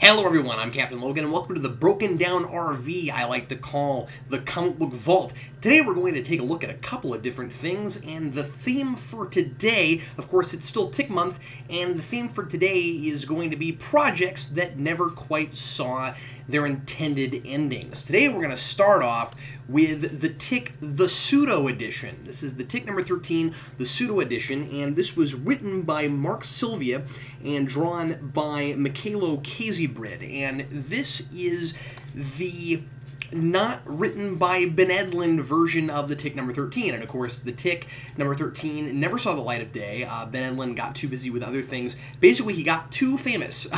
Hello everyone, I'm Captain Logan, and welcome to the Broken Down RV I like to call the Comic Book Vault. Today we're going to take a look at a couple of different things, and the theme for today, of course it's still Tick Month, and the theme for today is going to be projects that never quite saw their intended endings. Today we're going to start off with the Tick Psuedo-Edition. This is the Tick number 13, the Psuedo-Edition, and this was written by Mark Sylvia and drawn by Mikhailo Kazibrid, and this is the not written by Ben Edlund version of the Tick number 13. And of course, the Tick number 13 never saw the light of day. Ben Edlund got too busy with other things. Basically, he got too famous.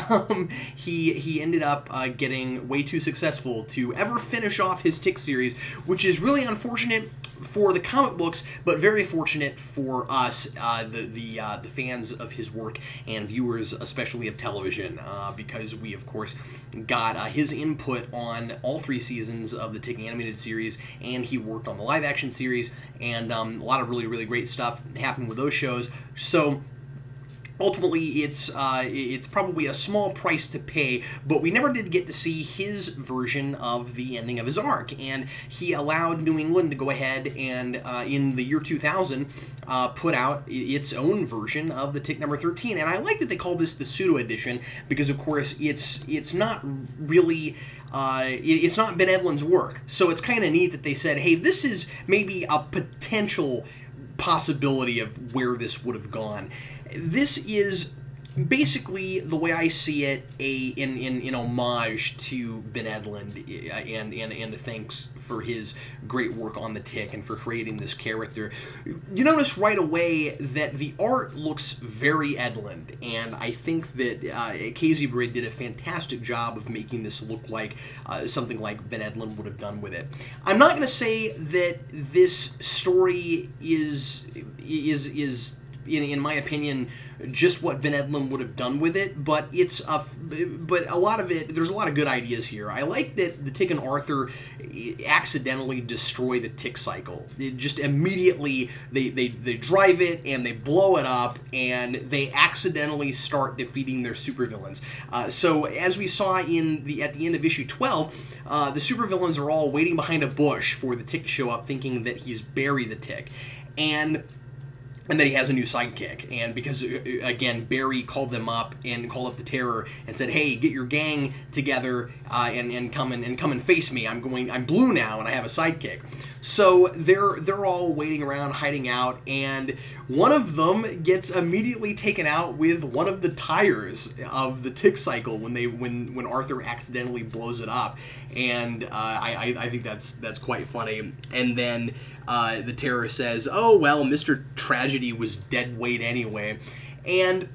He ended up getting way too successful to ever finish off his Tick series, which is really unfortunate for the comic books, but very fortunate for us, the fans of his work and viewers, especially of television, because we, of course, got his input on all 3 seasons of the Tick animated series, and he worked on the live-action series, and a lot of really great stuff happened with those shows. So ultimately, it's probably a small price to pay, but we never did get to see his version of the ending of his arc, and he allowed New England to go ahead and, in the year 2000, put out its own version of the Tick number 13, and I like that they call this the Psuedo-Edition, because, of course, it's not really it's not Ben Edlund's work, so it's kind of neat that they said, hey, this is maybe a potential possibility of where this would have gone. This is basically, the way I see it, in homage to Ben Edlund, and thanks for his great work on the Tick and for creating this character. You notice right away that the art looks very Edlund, and I think that Kazibrid did a fantastic job of making this look like something like Ben Edlund would have done with it. I'm not going to say that this story is in my opinion, just what Ben Edlund would have done with it, but but a lot of it, there's a lot of good ideas here. I like that the Tick and Arthur accidentally destroy the Tick cycle. It just immediately, they drive it, and they blow it up, and they accidentally start defeating their supervillains. So, as we saw at the end of issue 12, the supervillains are all waiting behind a bush for the Tick to show up, thinking that he's Barry the Tick. And that he has a new sidekick, and because, again, Barry called them up and called up the Terror and said, hey, get your gang together and come and face me. I'm blue now, and I have a sidekick. So they're all waiting around, hiding out, and one of them gets immediately taken out with one of the tires of the Tick cycle when Arthur accidentally blows it up, and I think that's quite funny. And then the Terror says, oh, well, Mr. Tragedy was dead weight anyway. And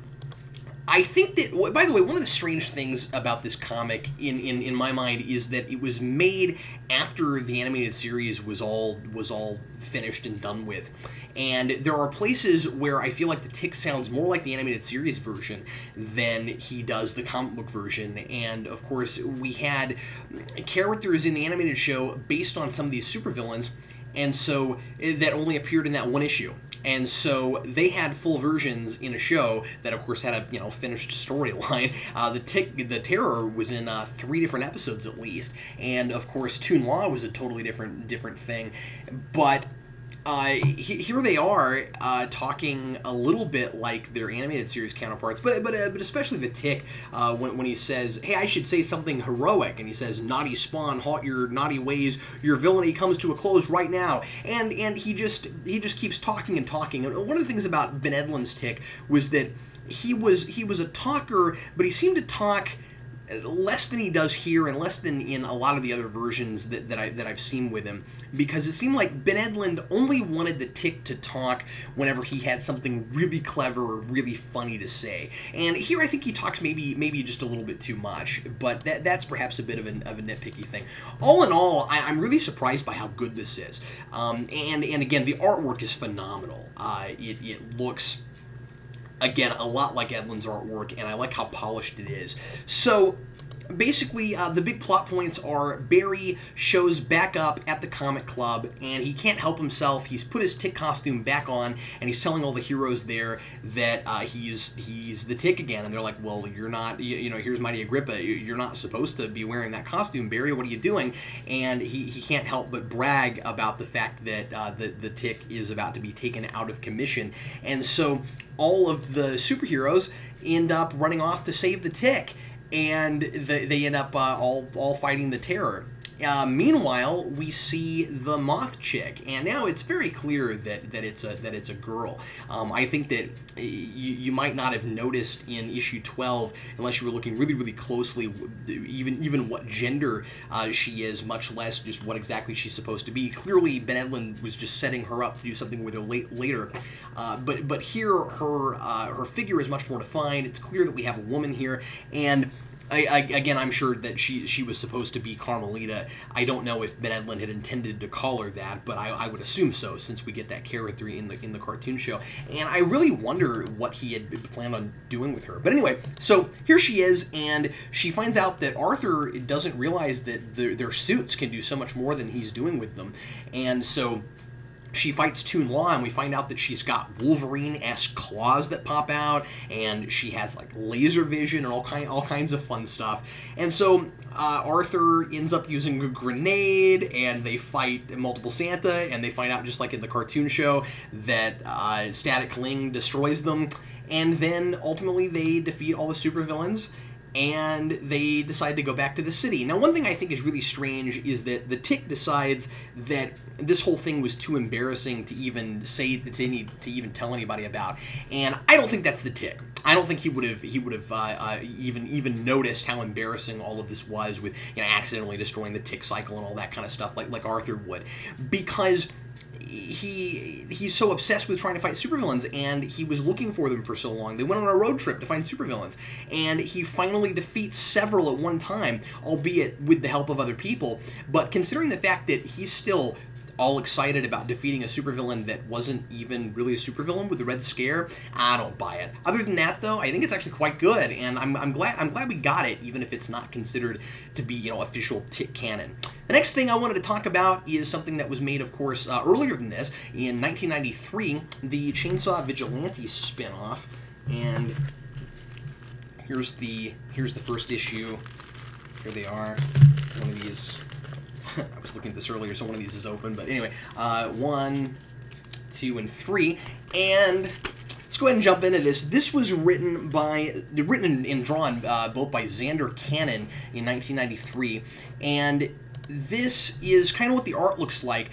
I think that, by the way, one of the strange things about this comic, in my mind, is that it was made after the animated series was all finished and done with. And there are places where I feel like the Tick sounds more like the animated series version than he does the comic book version. And, of course, we had characters in the animated show based on some of these supervillains, and so that only appeared in that one issue. And so they had full versions in a show that, of course, had a finished storyline. The Terror was in 3 different episodes at least, and of course, Toon Law was a totally different thing. But here they are talking a little bit like their animated series counterparts, but especially the Tick when he says, "Hey, I should say something heroic," and he says, "Naughty spawn, halt your naughty ways. Your villainy comes to a close right now." And he just keeps talking and talking. And one of the things about Ben Edlund's Tick was that he was a talker, but he seemed to talk less than he does here, and less than in a lot of the other versions that I've seen with him, because it seemed like Ben Edlund only wanted the Tick to talk whenever he had something really clever or really funny to say. And here I think he talks maybe just a little bit too much, but that's perhaps a bit of a nitpicky thing. All in all, I'm really surprised by how good this is, and again, the artwork is phenomenal. It looks, again, a lot like Edlund's artwork, and I like how polished it is. So basically, the big plot points are Barry shows back up at the comic club, and he can't help himself. He's put his Tick costume back on, and he's telling all the heroes there that he's the Tick again. And they're like, well, you're not, you know, here's Mighty Agrippa. You're not supposed to be wearing that costume, Barry. What are you doing? And he can't help but brag about the fact that the Tick is about to be taken out of commission. And so all of the superheroes end up running off to save the Tick. And they end up all fighting the Terror. Meanwhile, we see the Moth Chick, and now it's very clear that it's a girl. I think that you might not have noticed in issue 12 unless you were looking really, really closely, even what gender she is, much less just what exactly she's supposed to be. Clearly, Ben Edlund was just setting her up to do something with her later, but here her figure is much more defined. It's clear that we have a woman here, and again, I'm sure that she was supposed to be Carmelita. I don't know if Ben Edlund had intended to call her that, but I would assume so, since we get that character in the cartoon show. And I really wonder what he had planned on doing with her. But anyway, so here she is, and she finds out that Arthur doesn't realize that their suits can do so much more than he's doing with them. And so she fights Toon Law, and we find out that she's got Wolverine-esque claws that pop out, and she has like laser vision and all kinds of fun stuff. And so Arthur ends up using a grenade, and they fight Multiple Santa, and they find out, just like in the cartoon show, that Static Ling destroys them, and then ultimately they defeat all the supervillains, and they decide to go back to the city. Now, one thing I think is really strange is that the Tick decides that this whole thing was too embarrassing to even say, to even tell anybody about, and I don't think that's the Tick. I don't think he would have even noticed how embarrassing all of this was, with, you know, accidentally destroying the Tick cycle and all that kind of stuff like Arthur would, because he's so obsessed with trying to fight supervillains, and he was looking for them for so long. They went on a road trip to find supervillains, and he finally defeats several at one time, albeit with the help of other people. But considering the fact that he's still all excited about defeating a supervillain that wasn't even really a supervillain with the Red Scare, I don't buy it. Other than that, though, I think it's actually quite good, and I'm glad we got it, even if it's not considered to be, you know, official Tick canon. The next thing I wanted to talk about is something that was made, of course, earlier than this, in 1993, the Chainsaw Vigilante spinoff, and here's the first issue. Here they are. One of these. I was looking at this earlier, so one of these is open. But anyway, 1, 2, and 3, and let's go ahead and jump into this. This was written and drawn both by Xander Cannon in 1993, and this is kind of what the art looks like.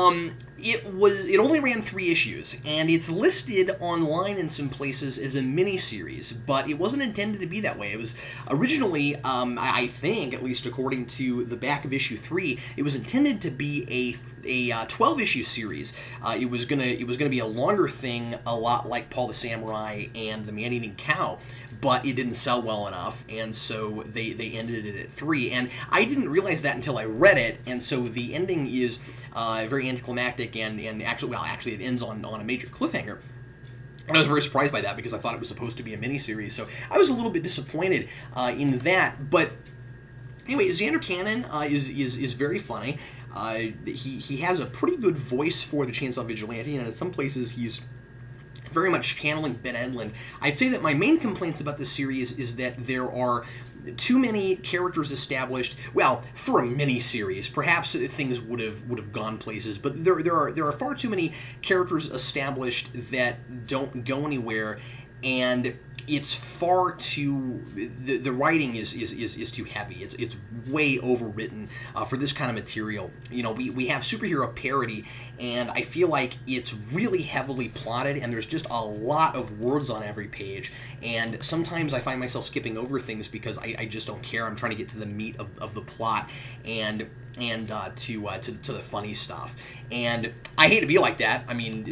It only ran 3 issues, and it's listed online in some places as a mini-series, but it wasn't intended to be that way. It was originally, I think, at least according to the back of issue 3, it was intended to be a 12-issue series. It was gonna be a longer thing, a lot like Paul the Samurai and the Man-Eating Cow, but it didn't sell well enough, and so they ended it at 3. And I didn't realize that until I read it, and so the ending is very anticlimactic, and actually it ends on a major cliffhanger. And I was very surprised by that, because I thought it was supposed to be a miniseries, so I was a little bit disappointed in that. But anyway, Xander Cannon is very funny. He has a pretty good voice for the Chainsaw Vigilante, and in some places he's very much channeling Ben Edlund. I'd say that my main complaints about this series is that there are too many characters established. Well, for a mini-series, perhaps things would have gone places, but there are far too many characters established that don't go anywhere, and it's far too, the writing is too heavy. It's way overwritten for this kind of material. You know, we have superhero parody, and I feel like it's really heavily plotted, and there's just a lot of words on every page, and sometimes I find myself skipping over things because I just don't care. I'm trying to get to the meat of the plot, and to the funny stuff. And I hate to be like that. I mean,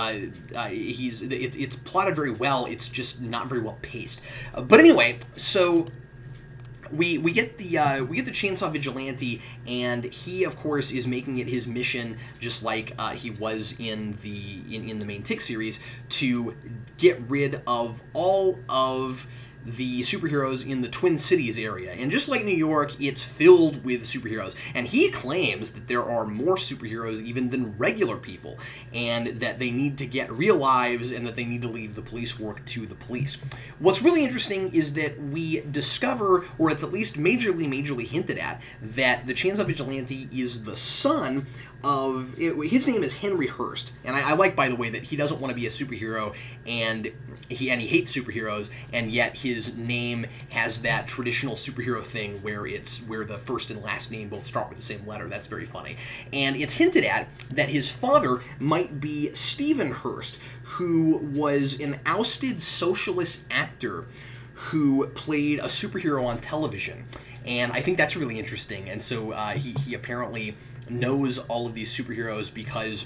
it's plotted very well. It's just not very well paced. But anyway, so we get the Chainsaw Vigilante, and he, of course, is making it his mission, just like he was in the main Tick series, to get rid of all of the superheroes in the Twin Cities area. And just like New York, it's filled with superheroes. And he claims that there are more superheroes even than regular people, and that they need to get real lives, and that they need to leave the police work to the police. What's really interesting is that we discover, or it's at least majorly hinted at, that the Chainsaw Vigilante is the son of, his name is Henry Hurst, and I like, by the way, that he doesn't want to be a superhero, and he hates superheroes, and yet his name has that traditional superhero thing where the first and last name both start with the same letter. That's very funny. And it's hinted at that his father might be Stephen Hurst, who was an ousted socialist actor who played a superhero on television. And I think that's really interesting. And so he apparently knows all of these superheroes because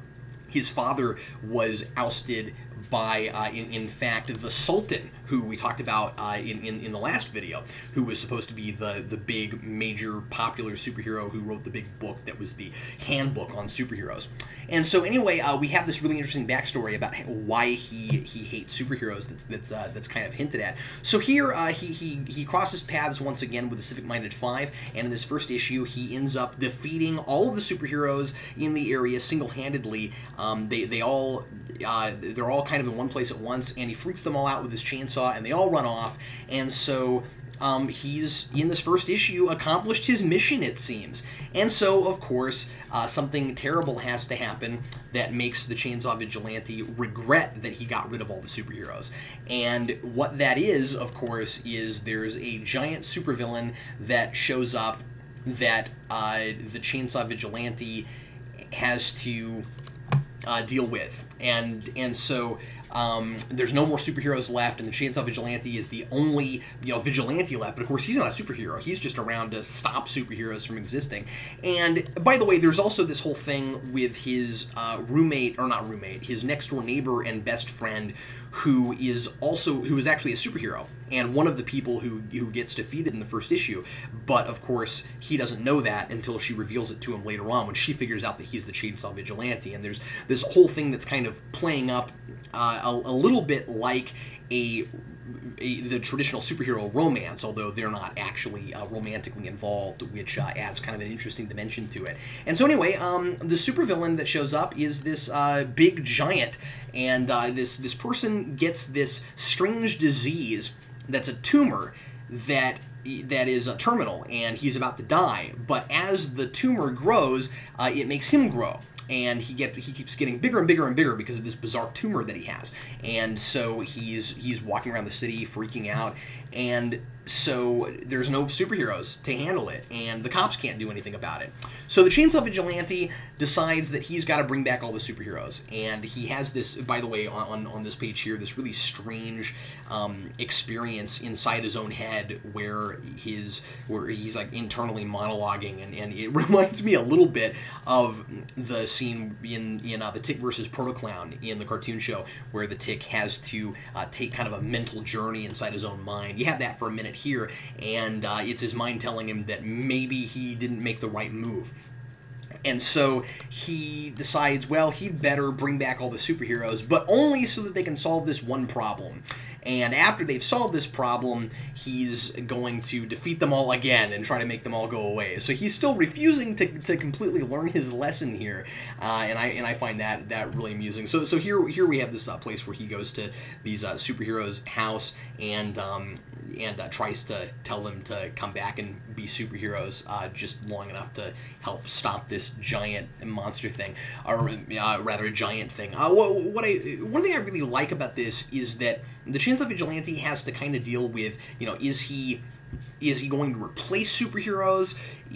his father was ousted by, in fact, the Sultan, who we talked about in the last video, who was supposed to be the big, major, popular superhero who wrote the big book that was the handbook on superheroes. And so anyway, we have this really interesting backstory about why he hates superheroes that's kind of hinted at. So here he crosses paths once again with the Civic-Minded Five, and in this first issue he ends up defeating all of the superheroes in the area single-handedly. They're all kind of in one place at once, and he freaks them all out with his chainsaw, and they all run off. And so he's, in this first issue, accomplished his mission, it seems. And so, of course, something terrible has to happen that makes the Chainsaw Vigilante regret that he got rid of all the superheroes. And what that is, of course, is there's a giant supervillain that shows up that the Chainsaw Vigilante has to deal with. And so there's no more superheroes left, and the Chainsaw Vigilante is the only, vigilante left. But of course, he's not a superhero. He's just around to stop superheroes from existing. And by the way, there's also this whole thing with his his next door neighbor and best friend, who is actually a superhero, and one of the people who gets defeated in the first issue. But of course, he doesn't know that until she reveals it to him later on, when she figures out that he's the Chainsaw Vigilante. And there's this whole thing that's kind of playing up a little bit like the traditional superhero romance, although they're not actually romantically involved, which adds kind of an interesting dimension to it. And so anyway, the supervillain that shows up is this big giant, and this person gets this strange disease that's a tumor that is terminal, and he's about to die. But as the tumor grows, it makes him grow. And he keeps getting bigger and bigger and bigger because of this bizarre tumor that he has. And so he's walking around the city freaking out, and so there's no superheroes to handle it, and the cops can't do anything about it. So the Chainsaw Vigilante decides that he's got to bring back all the superheroes, and he has this, by the way, on this page here, this really strange experience inside his own head where he's like internally monologuing, and it reminds me a little bit of the scene in the Tick versus Proto-Clown in the cartoon show, where the Tick has to take kind of a mental journey inside his own mind. You have that for a minute here, and it's his mind telling him that maybe he didn't make the right move. And so he decides, well, he'd better bring back all the superheroes, but only so that they can solve this one problem. And after they've solved this problem, he's going to defeat them all again and try to make them all go away. So he's still refusing to completely learn his lesson here, and I find that really amusing. So here we have this place where he goes to these superheroes' house and tries to tell them to come back and be superheroes just long enough to help stop this giant monster thing, or rather a giant thing. One thing I really like about this is that the Chainsaw Vigilante has to kind of deal with, is he going to replace superheroes?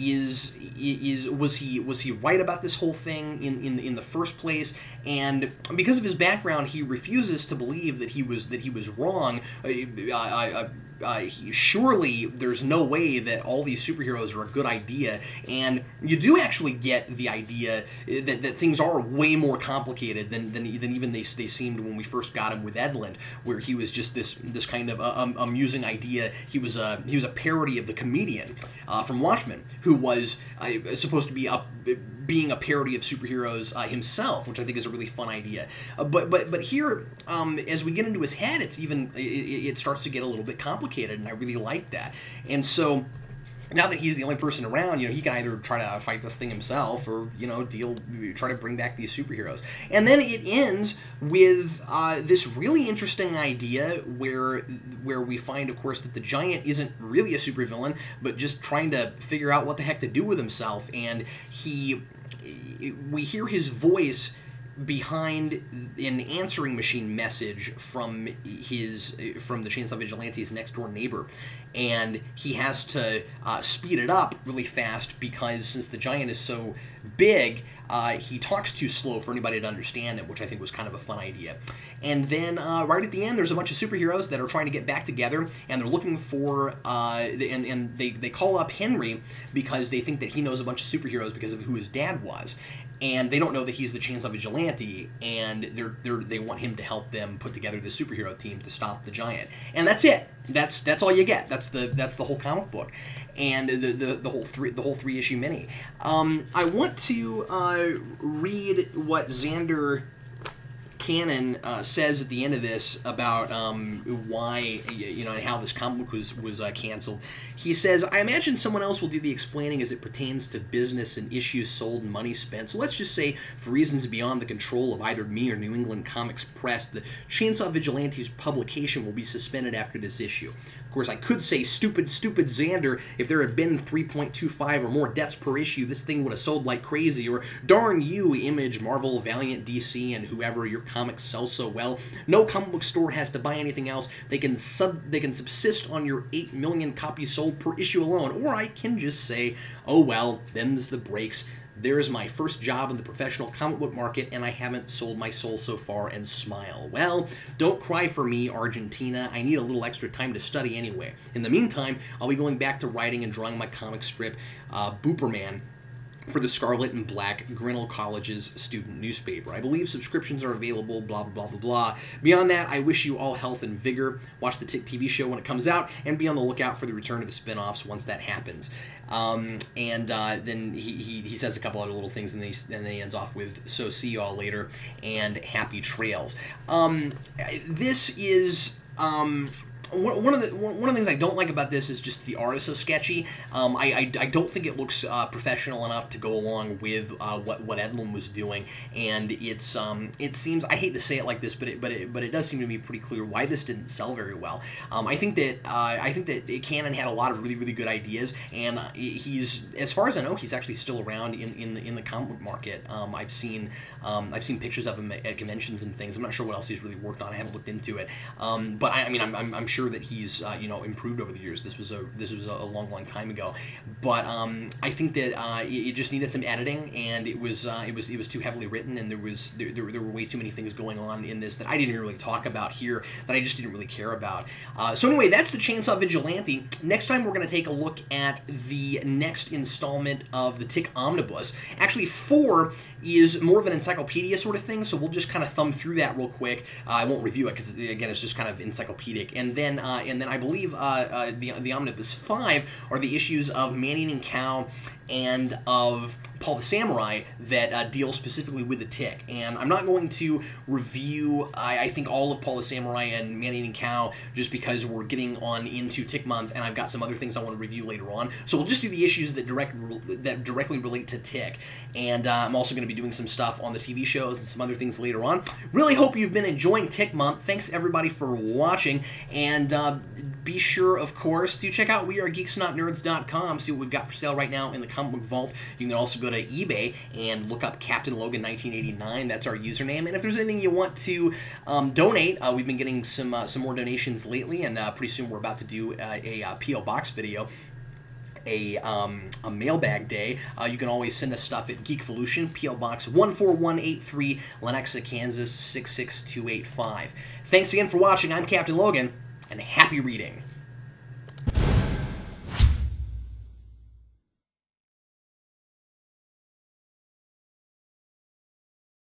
Was he right about this whole thing in the first place? And because of his background, he refuses to believe that he was wrong. surely there's no way that all these superheroes are a good idea, and you do actually get the idea that things are way more complicated than even they seemed when we first got him with Edlund, where he was just this kind of amusing idea. He was a parody of the comedian from Watchmen, who was supposed to be being a parody of superheroes himself, which I think is a really fun idea. But here, as we get into his head, it starts to get a little bit complicated, and I really like that. And so now that he's the only person around, he can either try to fight this thing himself, or try to bring back these superheroes. And then it ends with this really interesting idea where we find, of course, that the Giant isn't really a supervillain, but just trying to figure out what the heck to do with himself. And we hear his voice behind an answering machine message from the Chainsaw Vigilante's next door neighbor, and he has to speed it up really fast because since the Giant is so big, he talks too slow for anybody to understand him, which I think was kind of a fun idea. And then right at the end, there's a bunch of superheroes that are trying to get back together, and they're looking for and they call up Henry because they think that he knows a bunch of superheroes because of who his dad was. And they don't know that he's the Chainsaw Vigilante, and they want him to help them put together the superhero team to stop the Giant. And that's it. That's all you get. That's the whole comic book, and the whole 3-issue mini. I want to read what Xander Cannon says at the end of this about why, and how this comic book was canceled. He says, "I imagine someone else will do the explaining as it pertains to business and issues sold and money spent. So let's just say, for reasons beyond the control of either me or New England Comics Press, the Chainsaw Vigilante's publication will be suspended after this issue. Of course, I could say, stupid Xander, if there had been 3.25 or more deaths per issue, this thing would have sold like crazy. Or, darn you, Image, Marvel, Valiant, DC, and whoever your comics sell so well. No comic book store has to buy anything else. They can subsist on your 8 million copies sold per issue alone. Or I can just say, oh well, them's the breaks. There's my first job in the professional comic book market, and I haven't sold my soul so far, and smile. Well, don't cry for me, Argentina. I need a little extra time to study anyway. In the meantime, I'll be going back to writing and drawing my comic strip, Booperman, for the Scarlet and Black Grinnell College's student newspaper. I believe subscriptions are available, blah, blah, blah, blah. Beyond that, I wish you all health and vigor. Watch the Tick TV show when it comes out, and be on the lookout for the return of the spinoffs once that happens." Then he says a couple other little things, and then he ends off with, "So see you all later, and happy trails." This is... One of the things I don't like about this is just the art is so sketchy. I don't think it looks professional enough to go along with what Edlund was doing, and it seems, I hate to say it like this, but it does seem to be pretty clear why this didn't sell very well. I think that Cannon had a lot of really good ideas, and he's, as far as I know, he's actually still around in the comic book market. I've seen pictures of him at conventions and things. I'm not sure what else he's really worked on. I haven't looked into it, but I'm sure that he's improved over the years. This was a long time ago, but I think that it just needed some editing, and it was too heavily written, and there were way too many things going on in this that I didn't really talk about here, that I just didn't really care about. So anyway, that's the Chainsaw Vigilante. Next time we're going to take a look at the next installment of the Tick Omnibus. Actually, 4 is more of an encyclopedia sort of thing, so we'll just kind of thumb through that real quick. I won't review it because, again, it's just kind of encyclopedic. And then I believe the Omnibus 5 are the issues of Man-Eating Cow and of Paul the Samurai that deal specifically with the Tick. And I'm not going to review, I think, all of Paul the Samurai and Man-Eating Cow just because we're getting on into Tick Month, and I've got some other things I want to review later on. So we'll just do the issues that directly relate to Tick. And I'm also going to be doing some stuff on the TV shows and some other things later on. Really hope you've been enjoying Tick Month. Thanks, everybody, for watching. And be sure, of course, to check out wearegeeksnotnerds.com, see what we've got for sale right now in the comic book vault. You can also go to eBay and look up Captain Logan 1989. That's our username. And if there's anything you want to donate, we've been getting some more donations lately, and pretty soon we're about to do a P.O. Box video. A mailbag day. You can always send us stuff at Geekvolution, P.O. Box 14183, Lenexa, Kansas 66285. Thanks again for watching. I'm Captain Logan, and happy reading.